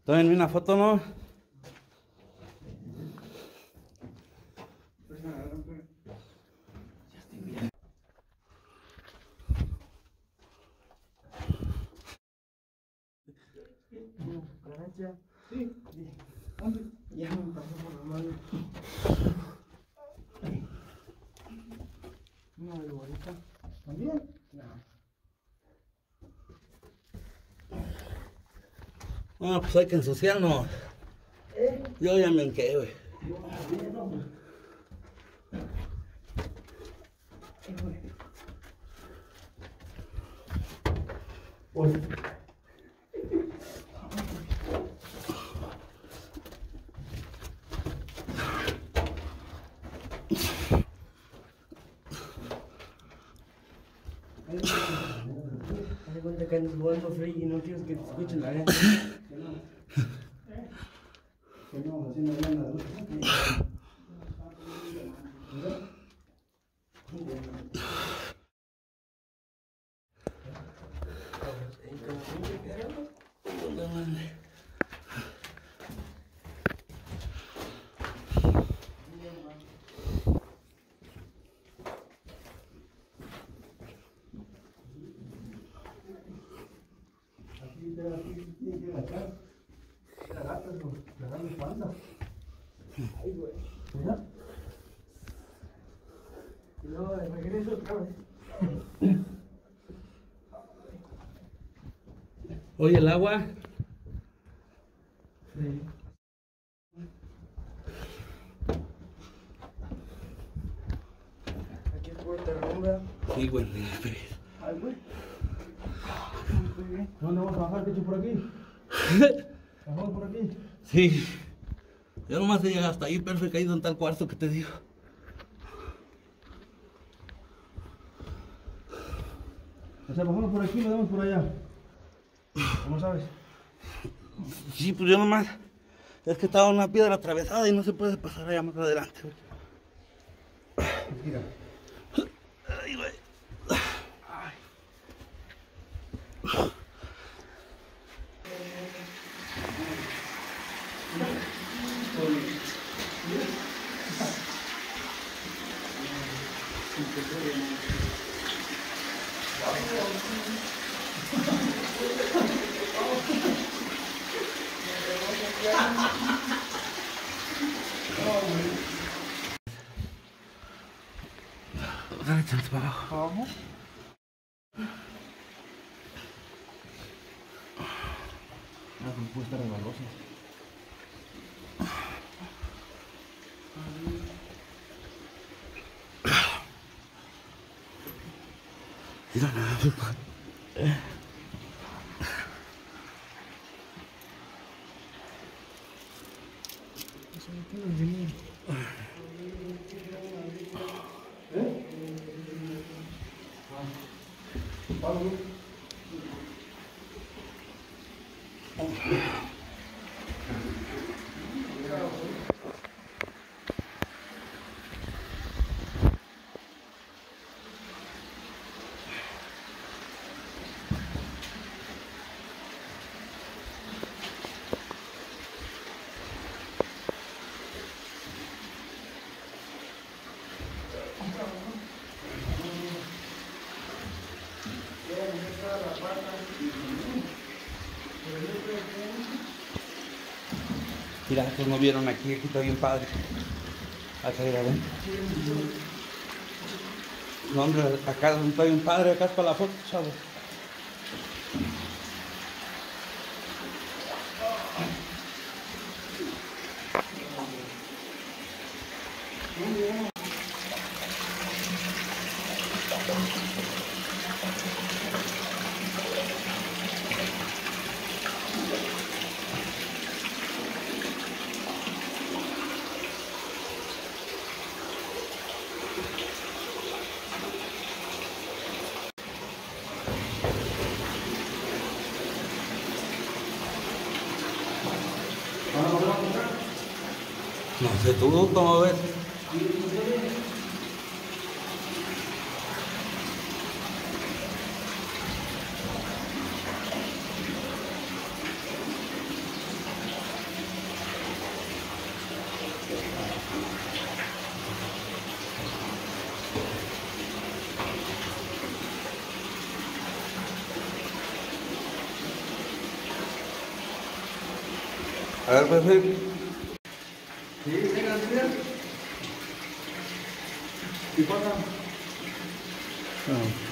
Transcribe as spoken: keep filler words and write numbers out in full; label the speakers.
Speaker 1: Tómenme una foto, ¿no?
Speaker 2: Sí, ya me pasó por la mano. Una bolita. ¿También? No.
Speaker 1: No, pues hay que ensuciarnos.
Speaker 2: ¿Eh?
Speaker 1: Yo ya me enqué, güey.
Speaker 2: Yo también, no, pues. Eh, güey. Pues. Haz de cuenta que andas jugando free y no quieres que te escuchen la gente. Que no. Que no, haciendo bien la ducha. Aquí tiene que agachar. La gata es la gran espalda. Ay, güey. Mira. Y luego de regreso otra vez.
Speaker 1: Oye, el agua.
Speaker 2: Sí. Aquí es puerta rumba.
Speaker 1: Sí, güey.
Speaker 2: Ay, güey. Muy bien. ¿Dónde vamos a bajar, techo, por aquí? ¿Bajamos por aquí?
Speaker 1: Sí. Yo nomás he llegado hasta ahí, pero he caído en tal cuarto que te digo.
Speaker 2: O sea, bajamos por aquí y lo damos por allá. ¿Cómo sabes?
Speaker 1: Sí, pues yo nomás. Es que estaba una piedra atravesada y no se puede pasar allá más adelante, güey.
Speaker 2: Mira.
Speaker 1: Ay, güey.
Speaker 2: Ay.
Speaker 1: Dale chance para abajo.
Speaker 2: ¿Abajo? Ah, pues puede estar resbaloso.
Speaker 1: Mira nada, eh. Mira, estos no vieron aquí, aquí está bien padre. Acá, mira, ven. No, hombre, acá está bien padre, acá es para la foto, chavo. No sé, ¿tú cómo ves? A ver, pues, sí.
Speaker 2: Sí, venga, mira. ¿Y pasa?
Speaker 1: No.